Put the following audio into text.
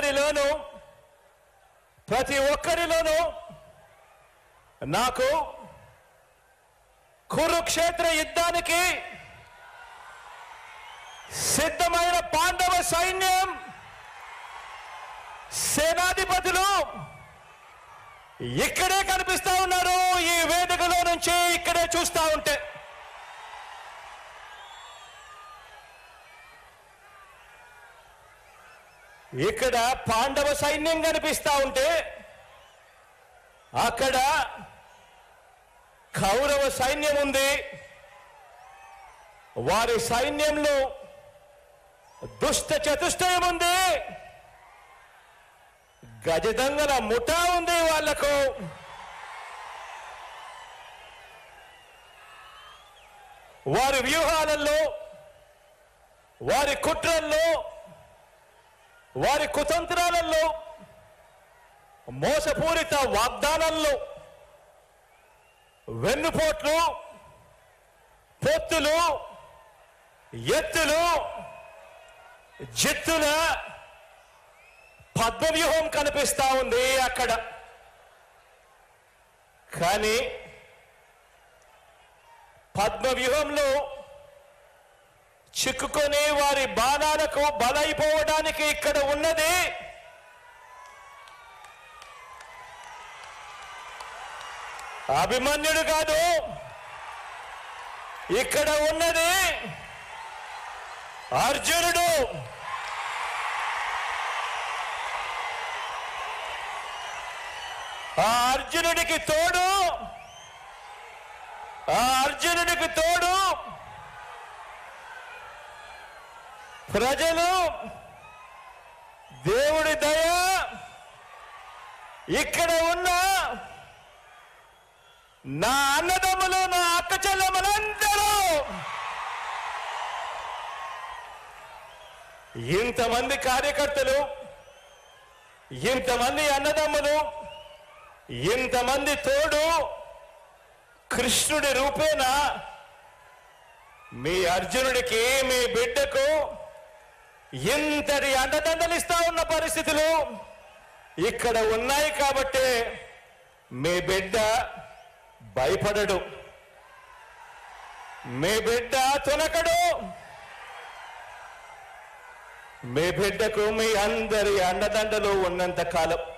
ఒక్కరిలోనూ నాకు కురుక్షేత్ర యుద్ధానికి సిద్ధమైన పాండవ సైన్యం సేనాధిపతులు ఇక్కడే కనిపిస్తా ఉన్నారు. ఈ వేదికలో నుంచి ఇక్కడే చూస్తా ఉంటే ఇక్కడ పాండవ సైన్యం కనిపిస్తా ఉంటే అక్కడ కౌరవ సైన్యం ఉంది. వారి సైన్యంలో దుష్ట చతుష్టయం ఉంది. గజదంగల ముఠా ఉంది. వాళ్లకు వారి వ్యూహాలలో, వారి కుట్రల్లో, వారి కుతంత్రాలలో, మోసపూరిత వాగ్దానాల్లో, వెన్నుపోట్లు, పొత్తులు, ఎత్తులు, జిత్తుల పద్మవ్యూహం కనిపిస్తా ఉంది అక్కడ. కానీ పద్మవ్యూహంలో చిక్కుకొని వారి బాణాలకు బలైపోవడానికి ఇక్కడ ఉన్నది అభిమన్యుడు కాదు. ఇక్కడ ఉన్నది అర్జునుడు. ఆ అర్జునుడికి తోడు ప్రజలు, దేవుడి దయ, ఇక్కడ ఉన్న నా అన్నదమ్ములు, నా అక్క చెల్లెమ్మలందరూ, ఇంతమంది కార్యకర్తలు, ఇంతమంది అన్నదమ్ములు, ఇంతమంది తోడు కృష్ణుడి రూపేణ మీ అర్జునుడికి, మీ బిడ్డకు ఇంతటి అండదండలిస్తా ఉన్న పరిస్థితులు ఇక్కడ ఉన్నాయి. కాబట్టి మీ బిడ్డ భయపడడు, మీ బిడ్డ తునకడు. మీ బిడ్డకు మీ అందరి అండదండలు ఉన్నంత కాలం